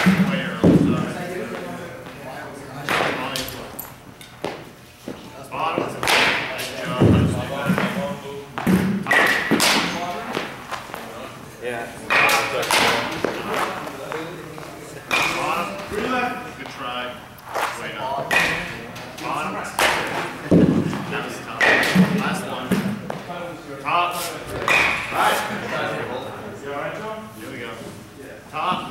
Way early, sorry. Bottom. Nice job. Yeah. Bottom. Good try. Way up. Bottom. That was tough. Last one. Top. Right. You alright, Joe? Here we go. Top.